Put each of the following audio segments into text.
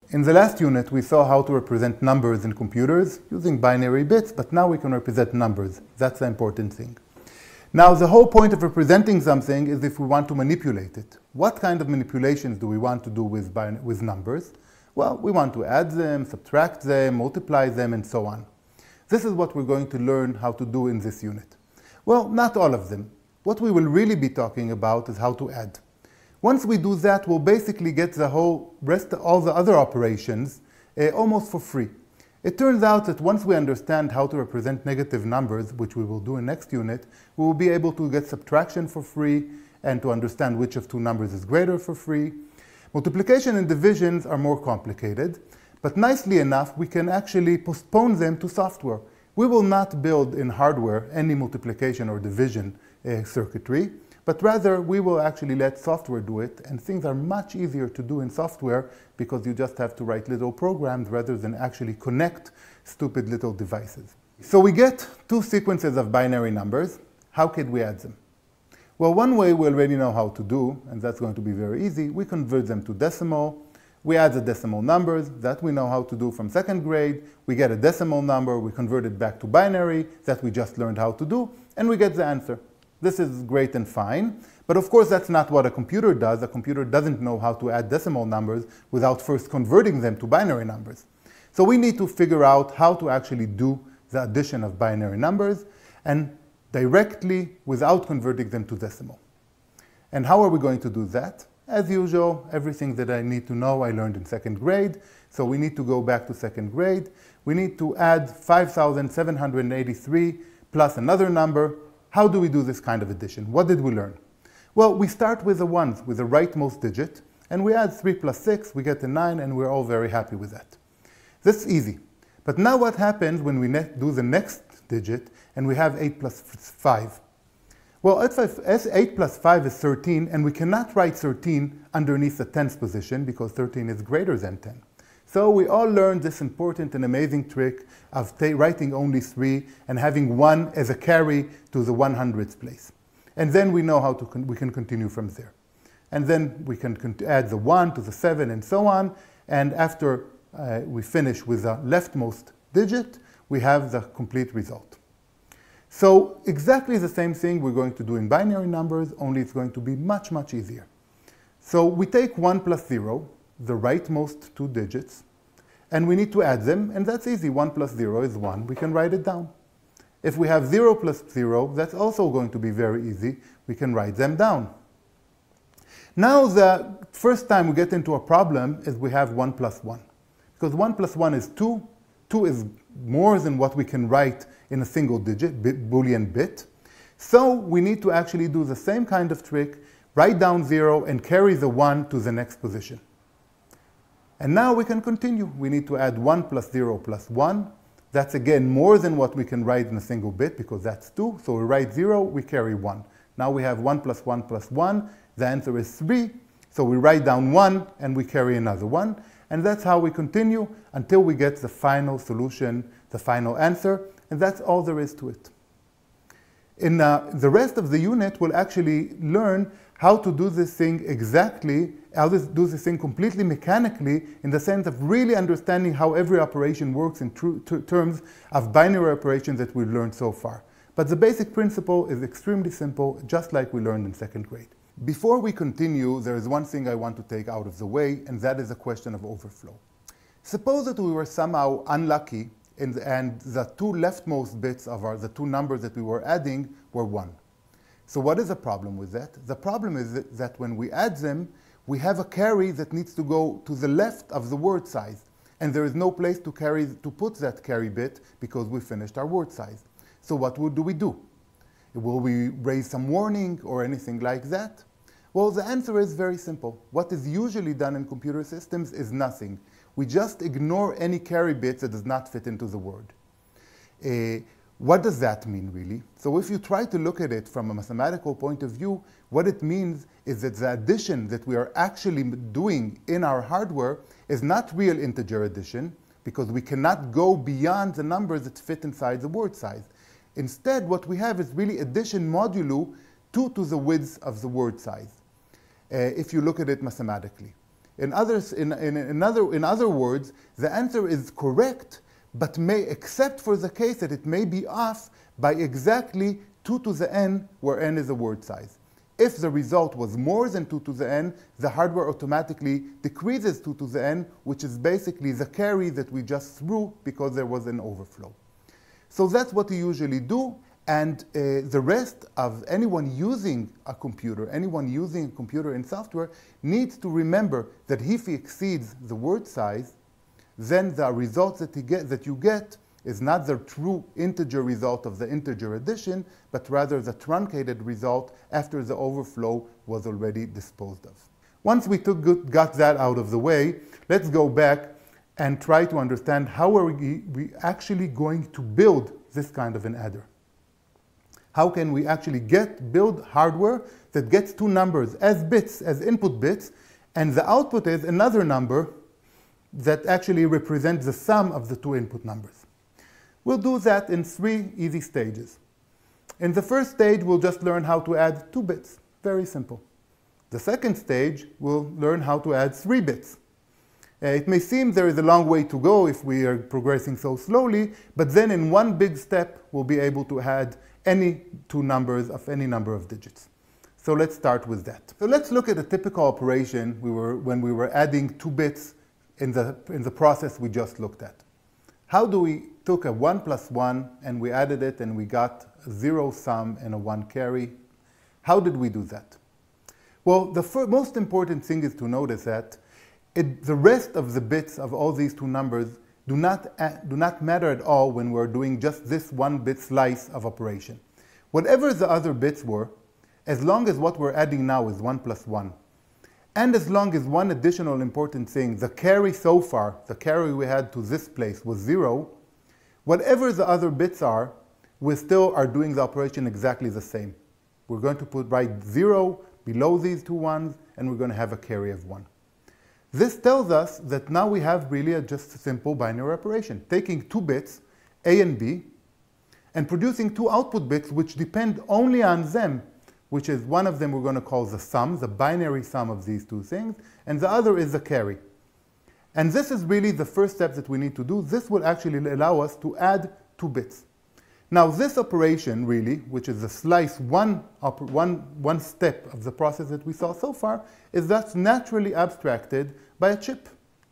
In the last unit, we saw how to represent numbers in computers using binary bits, but now we can represent numbers. That's the important thing. Now, the whole point of representing something is if we want to manipulate it. What kind of manipulations do we want to do with numbers? Well, we want to add them, subtract them, multiply them, and so on. This is what we're going to learn how to do in this unit. Well, not all of them. What we will really be talking about is how to add. Once we do that, we'll basically get the whole rest of all the other operations almost for free. It turns out that once we understand how to represent negative numbers, which we will do in next unit, we will be able to get subtraction for free and to understand which of two numbers is greater for free. Multiplication and divisions are more complicated, but nicely enough, we can actually postpone them to software. We will not build in hardware any multiplication or division circuitry, but rather we will actually let software do it, and things are much easier to do in software because you just have to write little programs rather than actually connect stupid little devices. So we get two sequences of binary numbers. How could we add them? Well, one way we already know how to do, and that's going to be very easy. We convert them to decimal. We add the decimal numbers. That we know how to do from second grade. We get a decimal number. We convert it back to binary. That we just learned how to do. And we get the answer. This is great and fine. But of course, that's not what a computer does. A computer doesn't know how to add decimal numbers without first converting them to binary numbers. So we need to figure out how to actually do the addition of binary numbers and directly without converting them to decimal. And how are we going to do that? As usual, everything that I need to know I learned in second grade. So we need to go back to second grade. We need to add 5,783 plus another number. How do we do this kind of addition? What did we learn? Well, we start with the ones, with the rightmost digit, and we add 3 plus 6, we get a 9, and we're all very happy with that. That's easy. But now what happens when we do the next digit and we have 8 plus 5? Well, 8 plus 5 is 13, and we cannot write 13 underneath the tens position because 13 is greater than 10. So we all learned this important and amazing trick of writing only 3 and having 1 as a carry to the 100th place. And then we know how we can continue from there. And then we can add the 1 to the 7 and so on. And after we finish with the leftmost digit, we have the complete result. So exactly the same thing we're going to do in binary numbers, only it's going to be much, much easier. So we take 1 plus 0, the rightmost two digits, and we need to add them, and that's easy. 1 plus 0 is 1. We can write it down. If we have 0 plus 0, that's also going to be very easy. We can write them down. Now the first time we get into a problem is we have 1 plus 1. Because 1 plus 1 is 2. 2 is more than what we can write in a single digit, Boolean bit. So we need to actually do the same kind of trick, write down 0 and carry the 1 to the next position. And now we can continue. We need to add 1 plus 0 plus 1. That's again more than what we can write in a single bit because that's 2. So we write 0, we carry 1. Now we have 1 plus 1 plus 1. The answer is 3. So we write down 1 and we carry another 1. And that's how we continue until we get the final solution, the final answer. And that's all there is to it. In the rest of the unit, we'll actually learn how to do this thing exactly, how to do this thing completely mechanically in the sense of really understanding how every operation works in terms of binary operations that we've learned so far. But the basic principle is extremely simple, just like we learned in second grade. Before we continue, there is one thing I want to take out of the way, and that is the question of overflow. Suppose that we were somehow unlucky and the two leftmost bits of the two numbers that we were adding were 1. So what is the problem with that? The problem is that when we add them, we have a carry that needs to go to the left of the word size. And there is no place to put that carry bit because we finished our word size. So what do we do? Will we raise some warning or anything like that? Well, the answer is very simple. What is usually done in computer systems is nothing. We just ignore any carry bit that does not fit into the word. What does that mean, really? So if you try to look at it from a mathematical point of view, what it means is that the addition that we are actually doing in our hardware is not real integer addition, because we cannot go beyond the numbers that fit inside the word size. Instead, what we have is really addition modulo 2 to the width of the word size, if you look at it mathematically. In other words, the answer is correct, but except for the case that it may be off by exactly 2 to the n, where n is a word size. If the result was more than 2 to the n, the hardware automatically decreases 2 to the n, which is basically the carry that we just threw because there was an overflow. So that's what you usually do, and the rest of anyone using a computer in software needs to remember that if he exceeds the word size, then the result that you get is not the true integer result of the integer addition, but rather the truncated result after the overflow was already disposed of. Once we got that out of the way, let's go back and try to understand how are we actually going to build this kind of an adder. How can we actually build hardware that gets two numbers as bits, as input bits, and the output is another number that actually represents the sum of the two input numbers? We'll do that in 3 easy stages. In the first stage, we'll just learn how to add 2 bits. Very simple. The second stage, we'll learn how to add 3 bits. It may seem there is a long way to go if we are progressing so slowly, but then in one big step, we'll be able to add any 2 numbers of any number of digits. So let's start with that. So let's look at a typical operation when we were adding 2 bits in the process we just looked at. How do we took a 1 plus 1 and we added it and we got a 0 sum and a 1 carry? How did we do that? Well, the most important thing is to notice that the rest of the bits of all these 2 numbers do not matter at all when we're doing just this 1-bit slice of operation. Whatever the other bits were, as long as what we're adding now is 1 plus 1, and as long as one additional important thing, the carry so far, the carry we had to this place was 0, whatever the other bits are, we still are doing the operation exactly the same. We're going to write 0 below these 2 ones, and we're going to have a carry of 1. This tells us that now we have really just a simple binary operation, taking 2 bits, A and B, and producing 2 output bits which depend only on them, which is one of them we're going to call the sum, the binary sum of these 2 things, and the other is the carry. And this is really the first step that we need to do. This will actually allow us to add 2 bits. Now this operation really, which is the slice one step of the process that we saw so far, is thus naturally abstracted by a chip.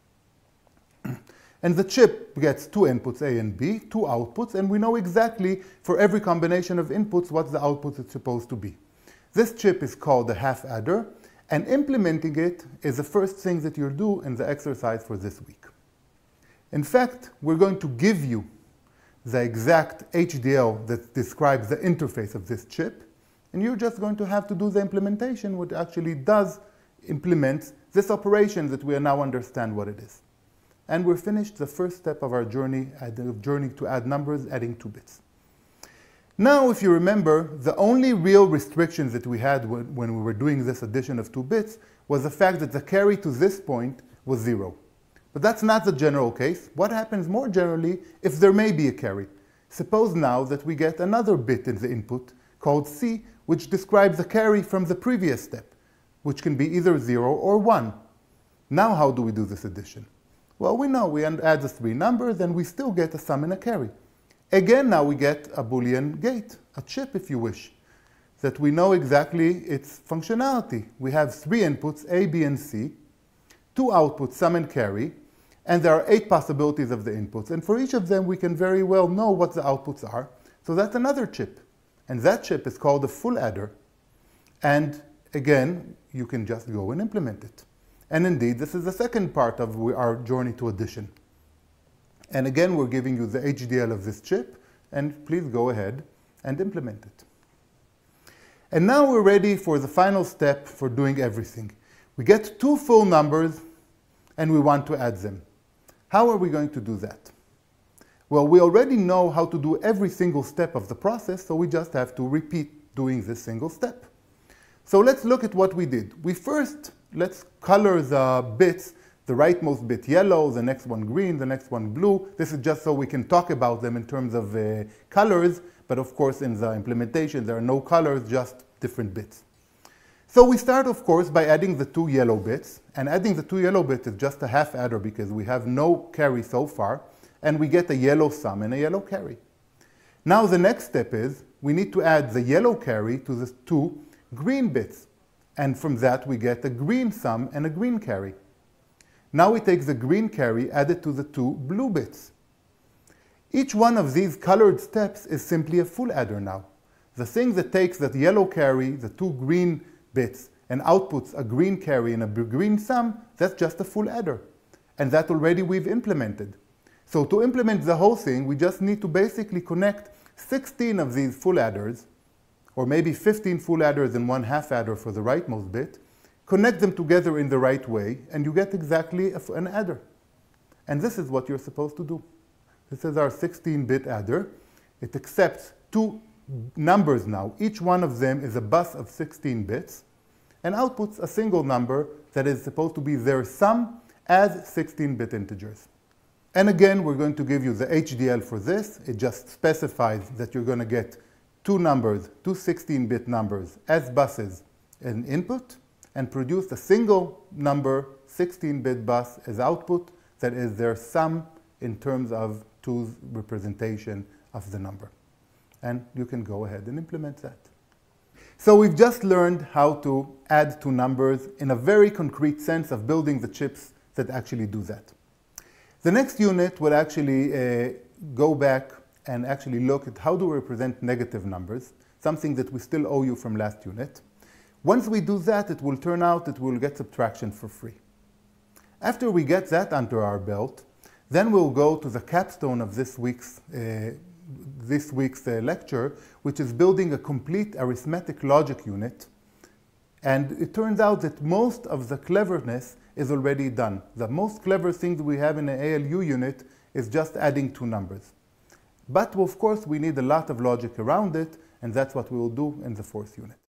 And the chip gets 2 inputs, A and B, 2 outputs, and we know exactly for every combination of inputs what the output is supposed to be. This chip is called the half adder, and implementing it is the first thing that you'll do in the exercise for this week. In fact, we're going to give you the exact HDL that describes the interface of this chip, and you're just going to have to do the implementation, which actually does implement this operation that we now understand what it is. And we're finished the first step of our journey to add numbers, adding 2 bits. Now, if you remember, the only real restrictions that we had when we were doing this addition of 2 bits was the fact that the carry to this point was 0. But that's not the general case. What happens more generally if there may be a carry? Suppose now that we get another bit in the input called C, which describes the carry from the previous step, which can be either 0 or 1. Now how do we do this addition? Well, we know we add the 3 numbers and we still get a sum and a carry. Again, now we get a Boolean gate, a chip if you wish, that we know exactly its functionality. We have 3 inputs, A, B, and C, 2 outputs, sum and carry, and there are 8 possibilities of the inputs. And for each of them, we can very well know what the outputs are. So that's another chip. And that chip is called a full adder. And again, you can just go and implement it. And indeed, this is the second part of our journey to addition. And again, we're giving you the HDL of this chip. And please go ahead and implement it. And now we're ready for the final step for doing everything. We get 2 full numbers, and we want to add them. How are we going to do that? Well, we already know how to do every single step of the process, so we just have to repeat doing this single step. So let's look at what we did. Let's color the bits, the rightmost bit yellow, the next one green, the next one blue. This is just so we can talk about them in terms of colors, but of course in the implementation there are no colors, just different bits. So we start, of course, by adding the 2 yellow bits, and adding the 2 yellow bits is just a half adder because we have no carry so far, and we get a yellow sum and a yellow carry. Now the next step is we need to add the yellow carry to the 2 green bits, and from that we get a green sum and a green carry. Now we take the green carry, add it to the 2 blue bits. Each one of these colored steps is simply a full adder now. The thing that takes that yellow carry, the 2 green bits, and outputs a green carry and a green sum, that's just a full adder. And that already we've implemented. So to implement the whole thing, we just need to basically connect 16 of these full adders, or maybe 15 full adders and 1 half adder for the rightmost bit, connect them together in the right way, and you get exactly an adder. And this is what you're supposed to do. This is our 16-bit adder. It accepts 2 numbers now. Each one of them is a bus of 16 bits, and outputs a single number that is supposed to be their sum as 16-bit integers. And again, we're going to give you the HDL for this. It just specifies that you're going to get 2 numbers, 2 16-bit numbers as buses in input, and produce a single number, 16-bit bus as output that is their sum in terms of 2's representation of the number. And you can go ahead and implement that. So we've just learned how to add 2 numbers in a very concrete sense of building the chips that actually do that. The next unit will actually go back and actually look at how do we represent negative numbers, something that we still owe you from last unit. Once we do that, it will turn out that we'll get subtraction for free. After we get that under our belt, then we'll go to the capstone of this week's lecture, which is building a complete arithmetic logic unit. And it turns out that most of the cleverness is already done. The most clever thing that we have in an ALU unit is just adding 2 numbers. But of course, we need a lot of logic around it, and that's what we will do in the 4th unit.